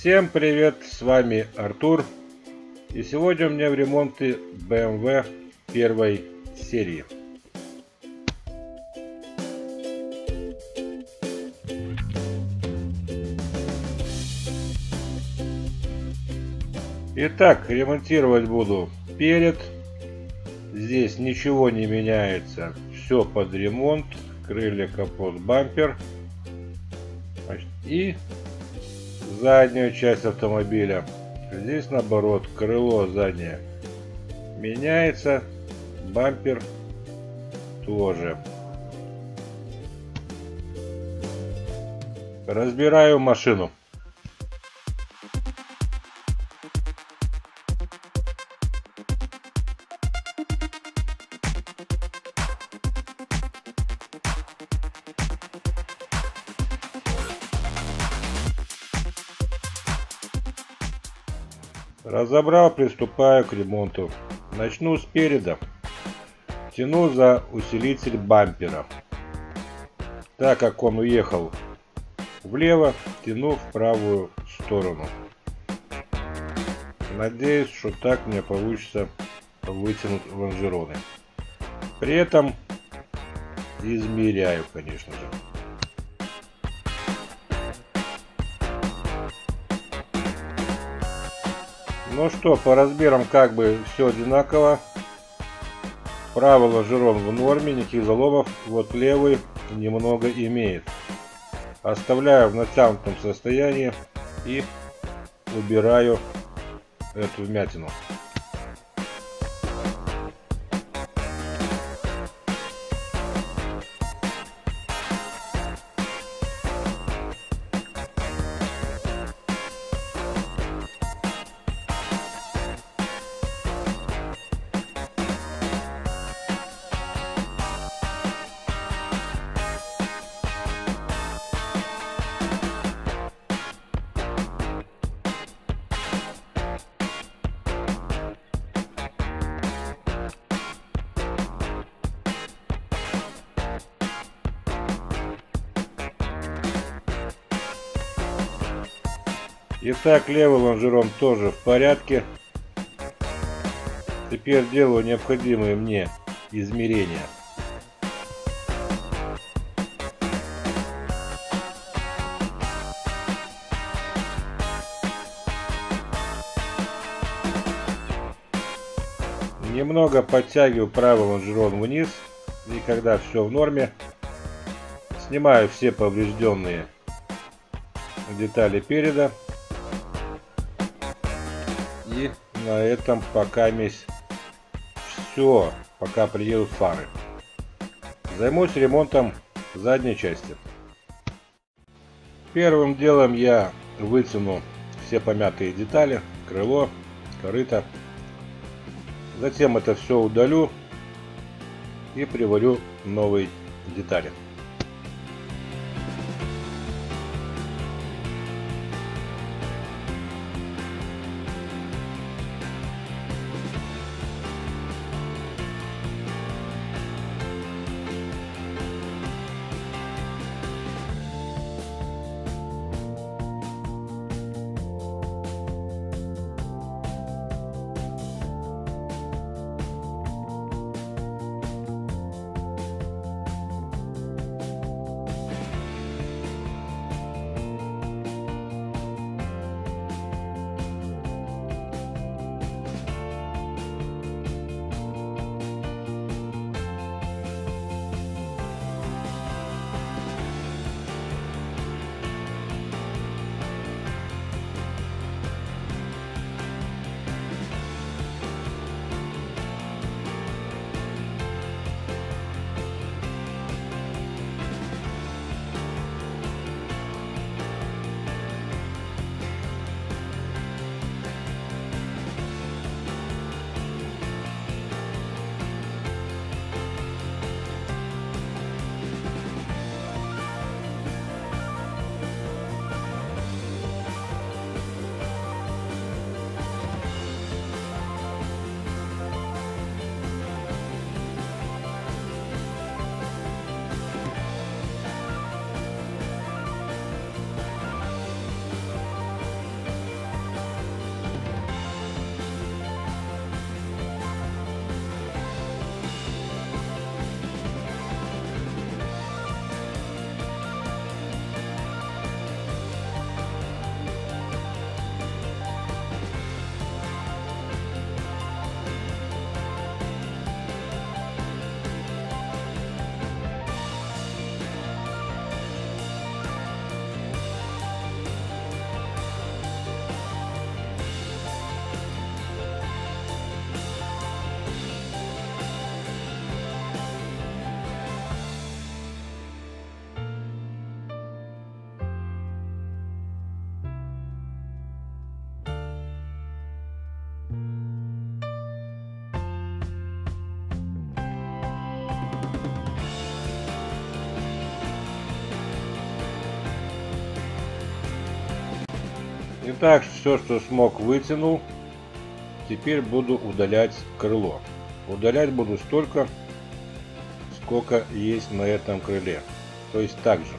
Всем привет, с вами Артур, и сегодня у меня в ремонте BMW первой серии. Итак, ремонтировать буду перед. Здесь ничего не меняется, все под ремонт, крылья, капот, бампер. И заднюю часть автомобиля. Здесь наоборот, крыло заднее меняется, бампер тоже. Разбираю машину. Разобрал, приступаю к ремонту. Начну спереда. Тяну за усилитель бампера. Так как он уехал влево, тяну в правую сторону. Надеюсь, что так мне получится вытянуть лонжероны. При этом измеряю, конечно же. Ну что, по размерам как бы все одинаково. Правый лонжерон в норме, никаких заломов. Вот левый немного имеет. Оставляю в натянутом состоянии и убираю эту вмятину. Итак, левый лонжерон тоже в порядке. Теперь делаю необходимые мне измерения. Немного подтягиваю правый лонжерон вниз, и когда все в норме, снимаю все поврежденные детали переда. И на этом пока все, пока приедут фары. Займусь ремонтом задней части. Первым делом я вытяну все помятые детали, крыло, корыто. Затем это все удалю и приварю новые детали. Итак, все, что смог, вытянул. Теперь буду удалять крыло. Удалять буду столько, сколько есть на этом крыле. То есть так же.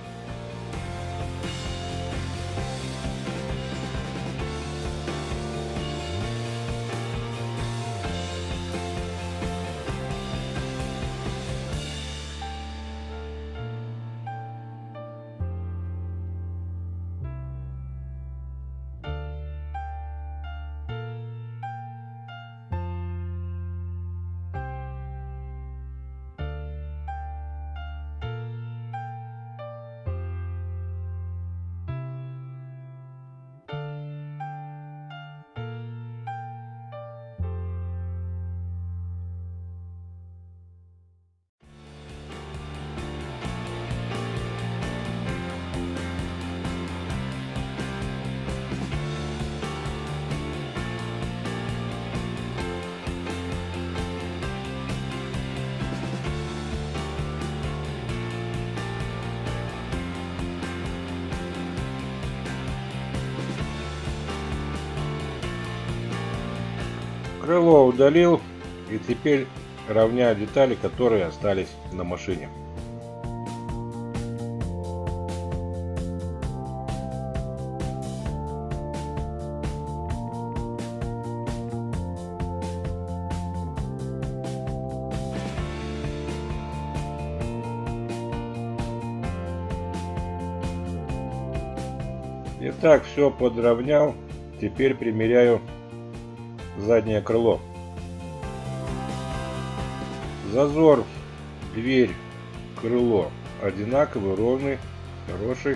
Крыло удалил, и теперь равняю детали, которые остались на машине. Итак, все подровнял. Теперь примеряю заднее крыло. Зазор, дверь, крыло одинаковый, ровный, хороший.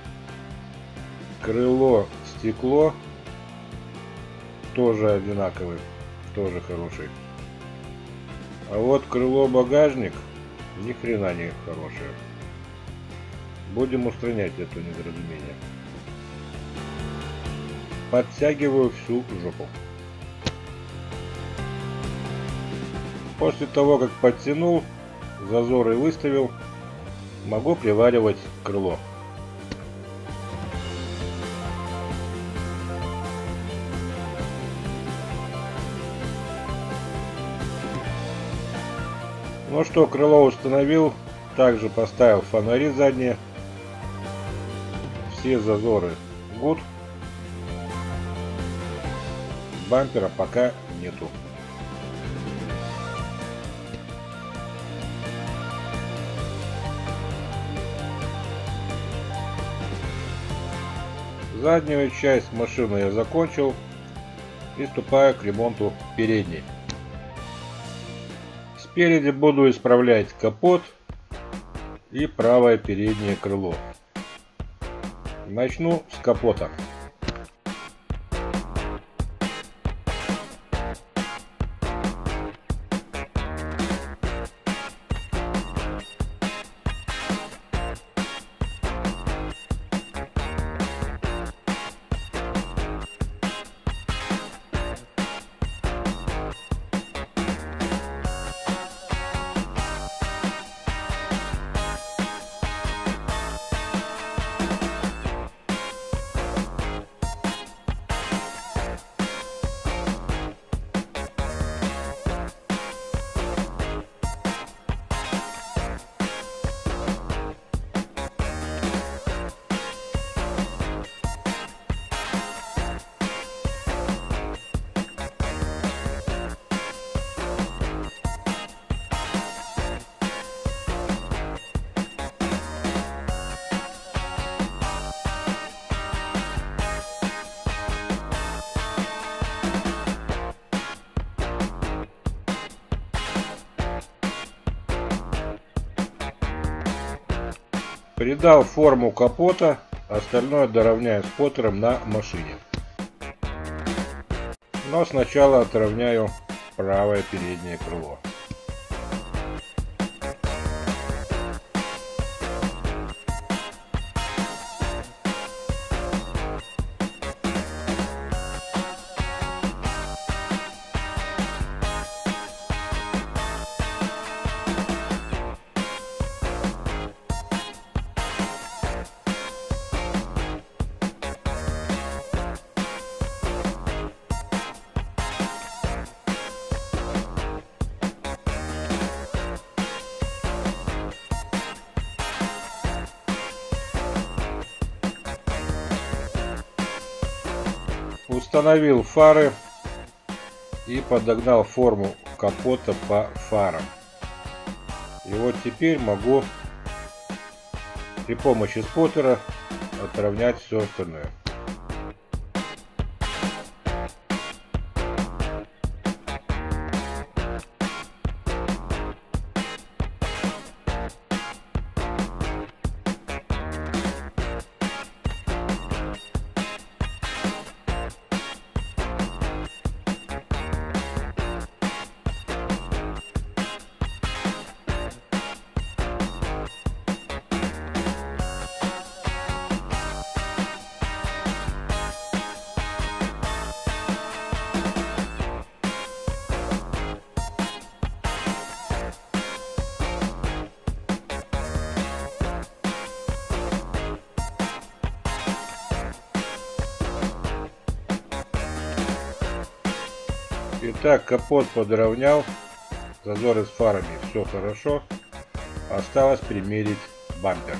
Крыло, стекло тоже одинаковый, тоже хороший. А вот крыло, багажник ни хрена не хорошее. Будем устранять это недоразумение. Подтягиваю всю жопу. После того, как подтянул, зазоры выставил, могу приваривать крыло. Ну что, крыло установил, также поставил фонари задние, все зазоры good. Бампера пока нету. Заднюю часть машины я закончил. Приступаю к ремонту передней. Спереди буду исправлять капот и правое переднее крыло. Начну с капота. Придал форму капота, остальное доравняю споттером на машине. Но сначала отровняю правое переднее крыло. Установил фары и подогнал форму капота по фарам. И вот теперь могу при помощи споттера отровнять все остальное. Итак, капот подровнял, зазоры с фарами, все хорошо. Осталось примерить бампер.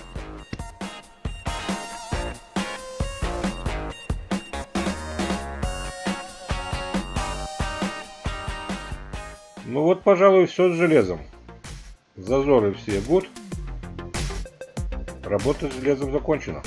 Ну вот, пожалуй, все с железом. Зазоры все good. Работа с железом закончена.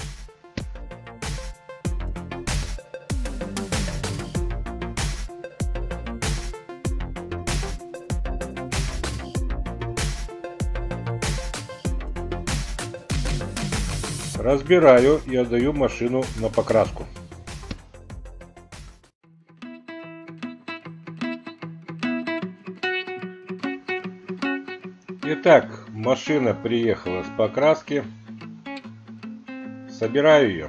Разбираю и отдаю машину на покраску. Итак, машина приехала с покраски. Собираю ее.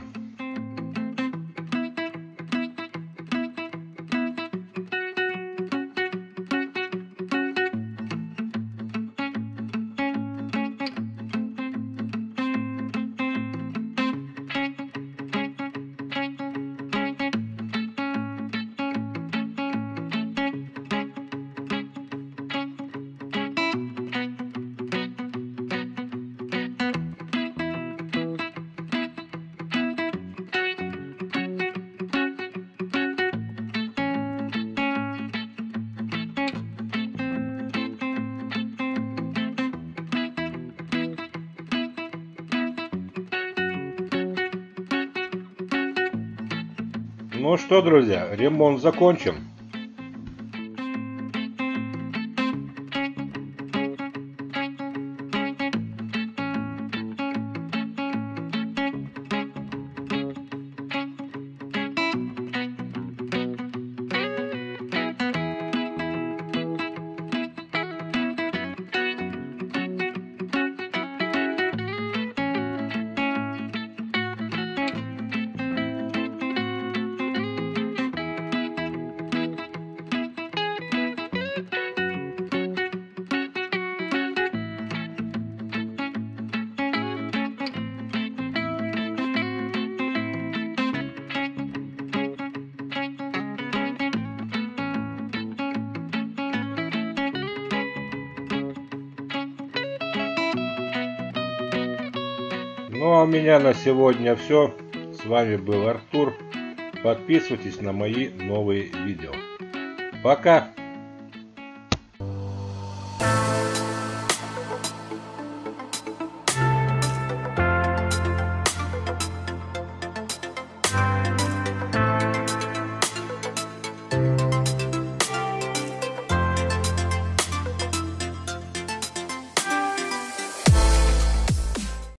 Ну что, друзья, ремонт закончен. Ну а у меня на сегодня все. С вами был Артур. Подписывайтесь на мои новые видео. Пока!